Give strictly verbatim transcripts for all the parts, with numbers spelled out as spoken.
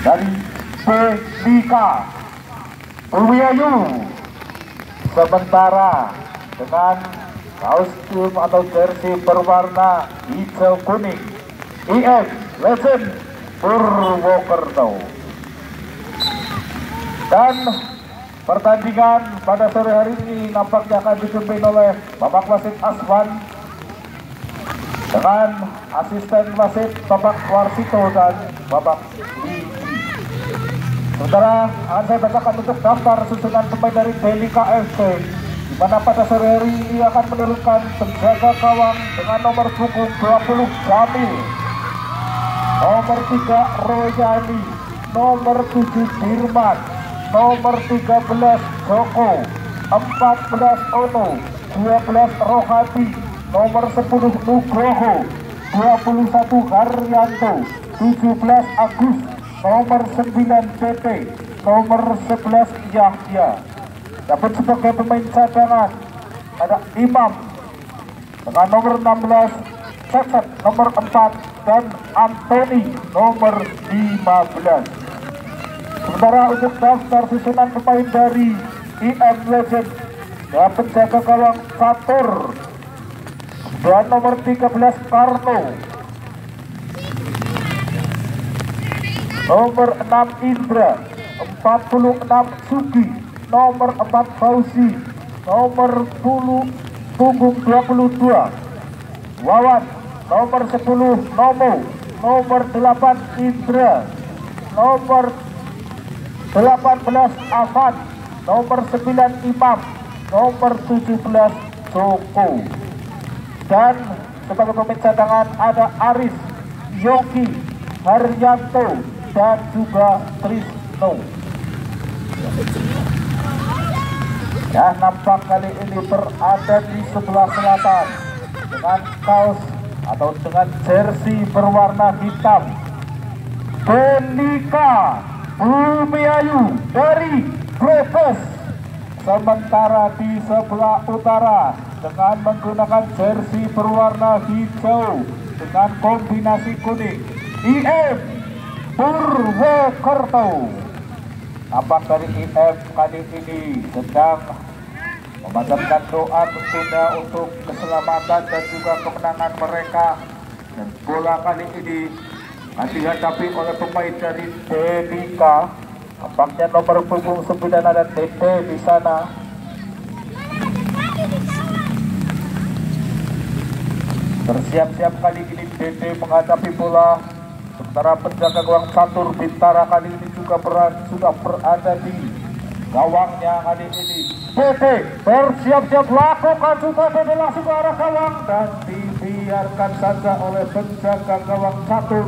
dari Belika Umiayu. Sementara dengan kostum atau jersey berwarna hijau kuning I M Legend Purwokerto. Dan pertandingan pada sore hari ini nampaknya akan dipimpin oleh Bapak Wasit Aswan dengan asisten wasit Bapak Warsito dan Bapak Lidi. Sementara akan saya bacakan untuk daftar susunan pemain dari Belika F C, di mana pada sore hari ini akan menurunkan penjaga gawang dengan nomor punggung dua puluh Jamil, nomor tiga Royani, nomor tujuh Dirman, nomor tiga belas Joko, empat belas Ono, dua belas Rohadi, nomor sepuluh Nugroho, dua puluh satu Haryanto, tujuh belas Agus, nomor sembilan P T, nomor sebelas Yahya. Dapat sebagai pemain cadangan ada Imam dengan nomor enam belas, Cecep nomor empat, dan Anthony nomor lima belas. Sementara untuk daftar susunan pemain dari I M Legend, ya penjaga gawang Fatur dan nomor tiga belas Karno, nomor enam Indra, empat puluh enam Sugi, nomor empat Fauzi, nomor sepuluh punggung dua puluh dua Wawan, nomor sepuluh Nomo, nomor delapan Indra, nomor delapan belas Afan, nomor sembilan Imam, nomor tujuh belas Joko. Dan sebagai pemain cadangan ada Aris, Yogi, Haryanto, dan juga Trisno. Ya, nampak kali ini berada di sebelah selatan dengan kaos atau dengan jersey berwarna hitam Belika Umiayu dari Brebes. Sementara di sebelah utara dengan menggunakan jersey berwarna hijau dengan kombinasi kuning I M Purwokerto. Nampak dari I M kali ini sedang memanjatkan doa tentunya untuk keselamatan dan juga kemenangan mereka. Dan bola kali ini akan dihadapi oleh pemain dari Belika. Nampaknya nomor punggung sembilan ada T T di sana. Bersiap-siap kali ini T T menghadapi bola. Sementara penjaga gawang Catur Bintara kali ini juga berat, sudah berada di gawangnya kali ini. T T bersiap-siap lakukan juga T T langsung ke arah gawang dan dibiarkan saja oleh penjaga gawang Catur.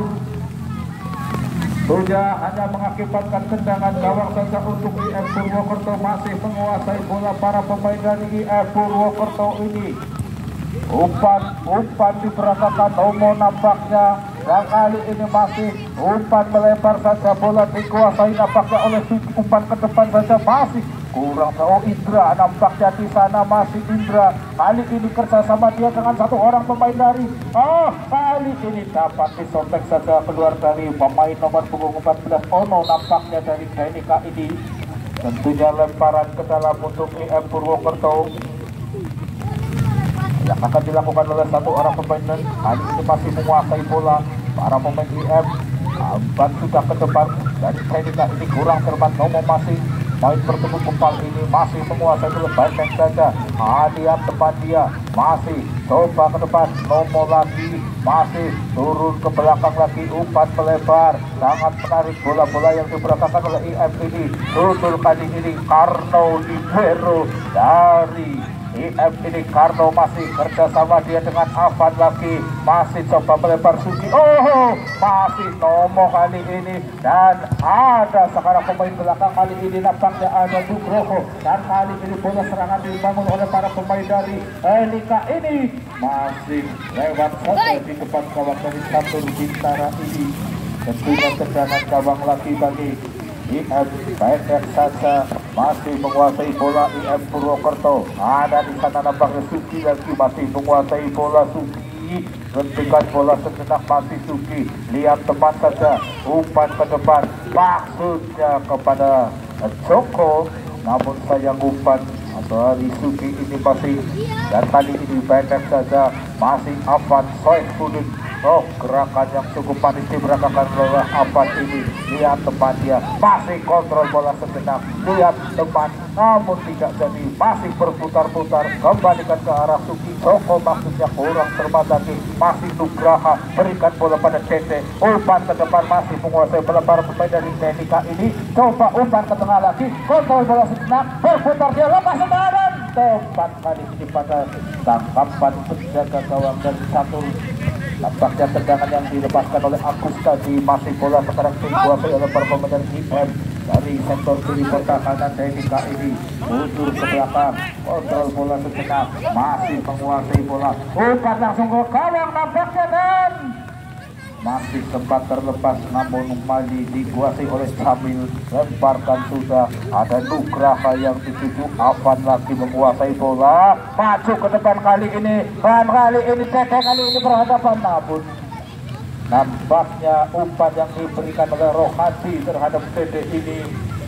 Sudah hanya mengakibatkan tendangan gawang saja untuk I M Purwokerto. Masih menguasai bola para pemain dari I M Purwokerto ini. Umpan, umpan diperagakan Omo nampaknya. Yang kali ini masih umpan melebar saja, bola dikuasai nampaknya oleh umpan ke depan saja masih kurang. Oh, Indra nampaknya di sana masih Indra. Kali ini kerjasama dia dengan satu orang pemain dari oh kali ini dapat disobek saja keluar dari pemain nomor punggung empat belas Ono nampaknya dari Belika ini. Tentunya lemparan ke dalam untuk I M Purwokerto yang akan dilakukan oleh satu orang pemain. Kali ini masih menguasai bola para pemain I M. Umpan sudah ke depan dari Belika ini kurang cermat. Nomo masih main bertemu kepal ini masih menguasai bola, baik saja. Hadiah depan dia masih coba ke depan. Nomo lagi masih turun ke belakang lagi, umpan melebar sangat menarik. Bola-bola yang diberangkatkan oleh I M ini tutul kali ini Karno libero dari I M ini. Karno masih kerjasama dia dengan Avan lagi, masih coba melebar Sugi. Oh, masih Nomo kali ini, dan ada sekarang pemain belakang kali ini nampaknya ada Nugroho. Dan kali ini bola serangan dibangun oleh para pemain dari Belika ini masih lewat saja di depan gawang dari Catur Bintara ini. Tentunya tendangan gawang lagi bagi I M. Pendek saja masih menguasai bola I M Purwokerto. Ada di sana nampaknya Sugi lagi masih menguasai bola Sugi. hentikan bola sejenak masih Suki, lihat teman saja, umpan ke depan, maksudnya kepada Joko, namun sayang umpan atau Risuki ini masih, dan kali ini pendek saja, masih Afan Soehudin. Oh, gerakan yang cukup manis diberangkatkan oleh Afan ini. Lihat teman dia, masih kontrol bola sejenak, lihat teman, namun tidak jadi, masih berputar-putar, kembalikan ke arah Suki. Joko maksudnya kurang cermat lagi, masih Nugraha, berikan bola pada Tete, umpan ke depan, masih menguasai bola para pemain dari T N I K ini. Coba umpan ke tengah lagi, kontrol bola sejenak, berputar dia, lepas sedaran, tempat kali ini pada tangkapan penjaga gawang dari satu. Nampaknya tendangan yang dilepaskan oleh Agus tadi, masih bola sekarang dikuasai oleh para pemain dari I M dari sektor kiri pertahanan T N I K ini, mundur ke belakang, kontrol bola sejenak, masih menguasai bola, umpan langsung ke gawang nampaknya, dan masih sempat terlepas, namun kembali dikuasai oleh Samil, lemparkan sudah, ada Nugraha yang dituju, Afan lagi menguasai bola, maju ke depan kali ini, dan kali ini Tete kali ini berhadapan, namun nampaknya umpan yang diberikan oleh Rohadi terhadap Tete ini,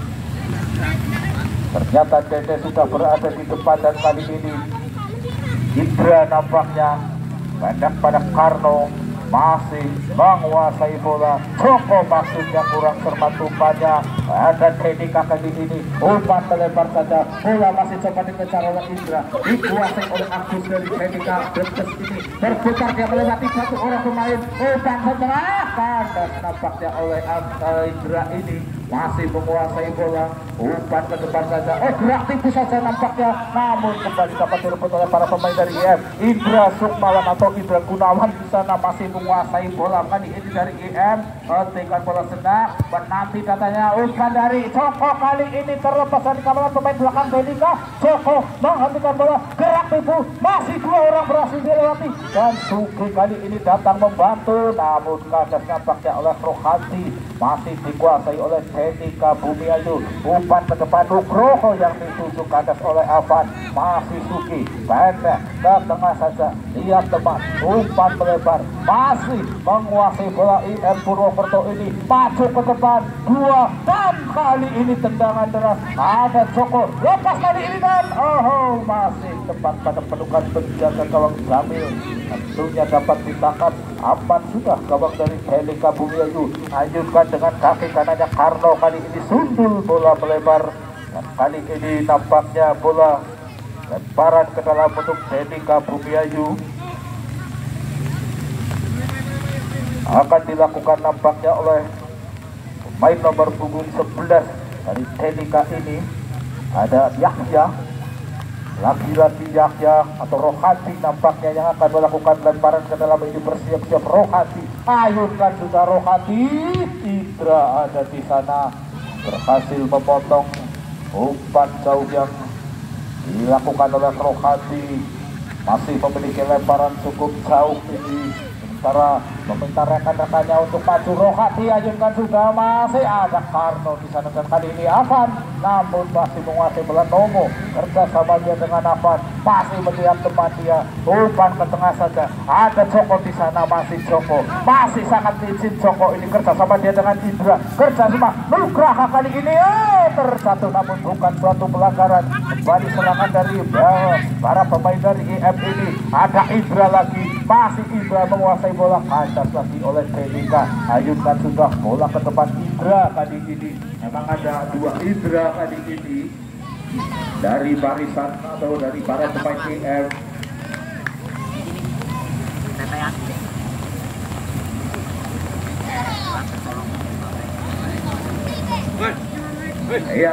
ternyata Tete sudah berada di depan, dan kali ini Indra nampaknya pendek pada Karno, masih menguasai bola. Joko maksudnya kurang cermat umpannya, ada T N I K kali ini, umpan terlebar saja, bola masih coba dikejar oleh Indra, dikuasai oleh Agus dari T N I K. Berkes ini berputar, dia melewati satu orang pemain, umpan setengah kandas nampaknya oleh Indra ini, masih menguasai bola, umpan ke depan saja, oh gerak tipu saja nampaknya, namun kembali dapat direbut oleh para pemain dari I M. Indra Sukmawan atau Indra Gunawan di sana masih menguasai bola kali ini dari I M, hentikan bola senak, menanti katanya umpan dari Joko, kali ini terlepas dari kawalan pemain belakang T N I K. Joko menghentikan bola, gerak tipu, masih dua orang berhasil dilewati, dan Suki kali ini datang membantu, namun kandas nampaknya oleh Rohadi, masih dikuasai oleh T N I K Bumiayu, umpan ke depan Nugroho yang dituju kandas oleh Afan, masih Suki, pendek ke tengah saja, lihat teman, umpan melebar, masih menguasai bola I M Purwokerto ini, maju ke depan, dua, dan kali ini tendangan deras, ada Joko, lepas kali ini, dan oh masih tepat pada pelukan penjaga gawang Jamil, tentunya dapat ditangkap. Aman sudah gawang dari T N I K Bumiayu, lanjutkan dengan kaki kanannya Karno, kali ini sundul bola melebar, dan kali ini nampaknya bola lemparan ke dalam untuk T N I K Bumiayu akan dilakukan nampaknya oleh pemain nomor punggung sebelas dari T N I K ini, ada Yahya, laki-laki Yahya atau Rohadi nampaknya yang akan melakukan lemparan ke dalam ini. Bersiap-siap Rohadi, ayunkan juga Rohadi, Indra ada di sana berhasil memotong umpan jauh yang dilakukan oleh Rohadi, masih memiliki lemparan cukup jauh ini, sementara meminta rekan-rekannya untuk maju. Rohadi ayunkan sudah, masih ada Karno di sana, dan kali ini Afan, namun masih menguasai bola. Nomo kerja sama dia dengan Afan, masih melihat teman dia, umpan ke tengah saja, ada Joko di sana, masih Joko, masih sangat licin Joko ini, kerja sama dia dengan Indra, kerja sama Nugraha kali ini, eh terjatuh, namun bukan suatu pelanggaran. Kembali serangan dari bawah para pemain dari I M ini, ada Indra lagi, masih Indra menguasai bola, kandas lagi oleh T N I K. Ayunkan sudah bola ke depan Indra kali ini, memang ada dua Indra kali ini dari barisan atau dari para pemain I M. Iya,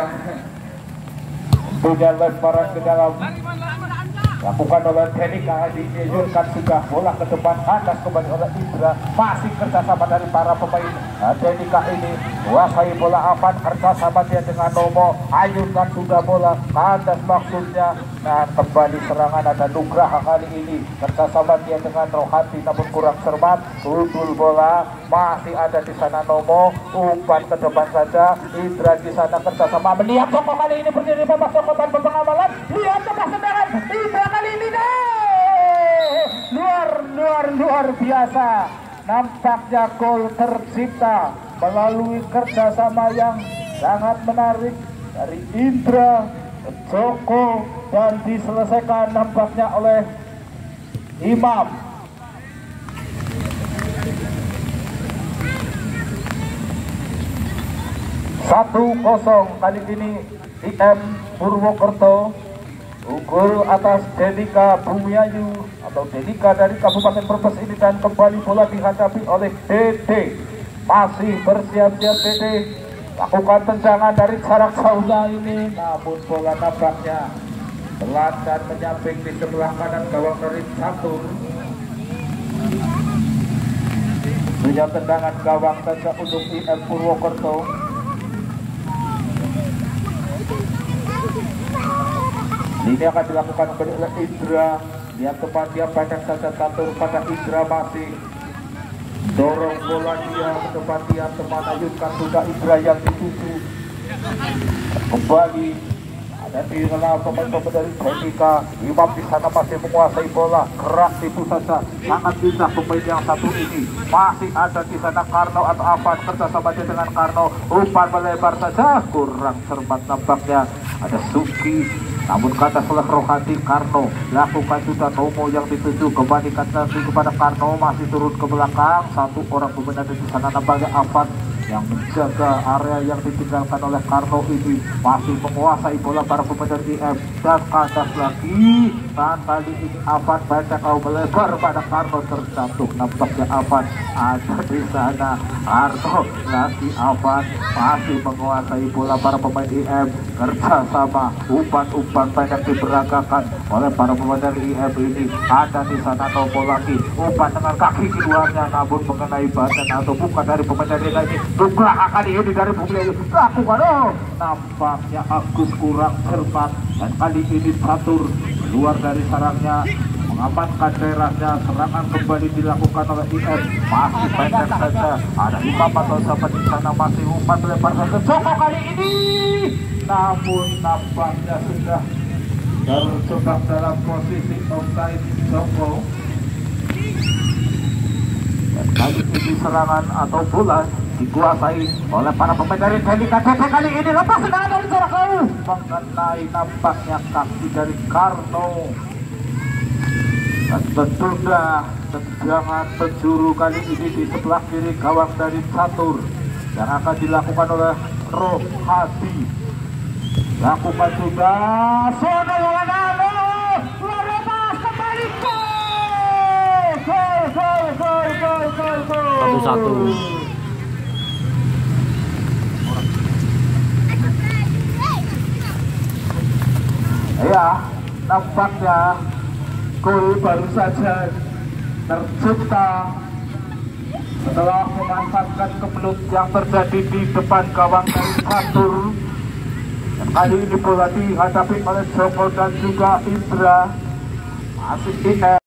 punya lemparan ke dalam lakukan oleh T N I K, diayunkan sudah bola ke depan, kandas kembali oleh Indra, masih kerjasama dari para pemain T N I K ini, kuasai bola Afan, kerjasama dia dengan Nomo, ayunkan sudah bola, kandas maksudnya, dan kembali serangan ada Nugraha kali ini, kerjasama dia dengan Rohadi, namun kurang cermat, tutul bola, masih ada di sana Nomo, umpan ke depan saja, Indra di sana kerjasama, melihat Joko kali ini berdiri bebas Joko tanpa pengawalan, lihat tebas tendangan Indra kali ini deh, luar luar luar biasa. Nampaknya gol tercipta melalui kerjasama yang sangat menarik dari Indra, Joko, dan diselesaikan nampaknya oleh Imam. Satu kosong kali ini I M Purwokerto unggul atas Denika Bumiayu atau Denika dari Kabupaten Brebes ini, dan kembali bola dihadapi oleh Dede. Masih bersiap-siap Dede lakukan tendangan dari jarak jauh ini, namun bola nampaknya pelan dan menyamping di sebelah kanan gawang dari Catur. Punya tendangan gawang saja untuk I M Purwokerto. Ini akan dilakukan oleh Indra. Lihat teman dia pendek saja Catur pada Indra, masih dorong bola dia ke depan dia teman ayunkan sudah Indra yang dituju. Kembali ada di dalam pemain-pemain dari Denika. Imam di sana masih menguasai bola, keras itu saja, sangat bisa pemain yang satu ini. Masih ada di sana Karno atau Afan, kerjasama dia dengan Karno, umpan melebar saja, kurang cermat nampaknya. Ada Suki, namun kata oleh Rohadi Karno, lakukan sudah Tomo yang dituju, kembalikan lagi kepada Karno, masih turun ke belakang. Satu orang pemain di sana nampaknya Afan yang menjaga area yang ditinggalkan oleh Karno ini, masih menguasai bola para pemain dari I M, dan kandas lagi, dan kali ini Afan banyak kau melebar pada Karno, terjatuh nampaknya Afan ada di sana. Karno lagi Afan masih menguasai bola para pemain I M, kerjasama umpan-umpan banyak diberagakan oleh para pemain dari I M ini. Ada di sana Tomo lagi, umpan dengan kaki keduanya namun mengenai badan atau bukan dari pemain dari ini. Buka kali ini dari Bumiayu lakukan, oh nampaknya Agus kurang cermat, dan kali ini Catur keluar dari sarangnya mengamankan daerahnya. Serangan kembali dilakukan oleh I M, masih pendek saja. Ada Imam atau siapa di sana, masih umpan lebar saja Joko kali ini, namun nampaknya sudah terjebak dalam posisi offside Joko. Dan kali ini serangan atau bola dikuasai oleh para pemain dari Denika. Dede kali ini lepas tendangan dari jarak jauh, mengenai nampaknya kaki dari Karno, dan tertunda tendangan penjuru kali ini di sebelah kiri gawang dari Catur yang akan dilakukan oleh Rohadi. Lakukan sudah Sono Yowanano, luar lepas kembali, gol gol gol gol gol gol gol satu-satu. Ya, nampaknya gol baru saja tercipta setelah memanfaatkan kemelut yang terjadi di depan gawang dari Catur. Dan kali ini bola dihadapi oleh Joko dan juga Indra. Masih